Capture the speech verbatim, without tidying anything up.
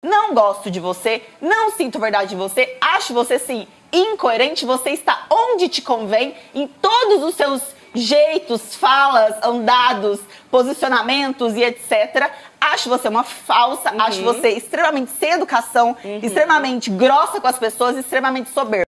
não gosto de você, não sinto verdade de você, acho você, sim, incoerente, você está onde te convém, em todos os seus jeitos, falas, andados, posicionamentos e etcétera. Acho você uma falsa, uhum. acho você extremamente sem educação, uhum. extremamente grossa com as pessoas, extremamente soberba.